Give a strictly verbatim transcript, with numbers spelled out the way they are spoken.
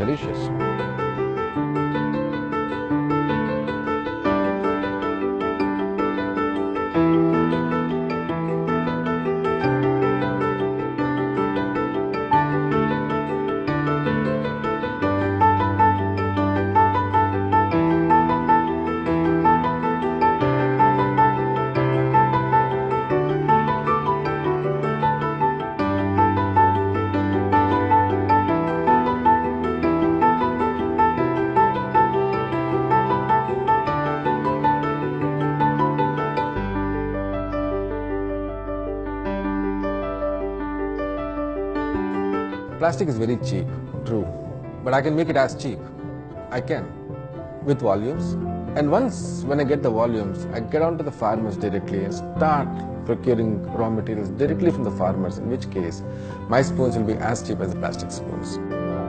delicious. Plastic is very cheap, true, but I can make it as cheap. I can, with volumes. And once when I get the volumes, I get onto the farmers directly and start procuring raw materials directly from the farmers, in which case my spoons will be as cheap as the plastic spoons.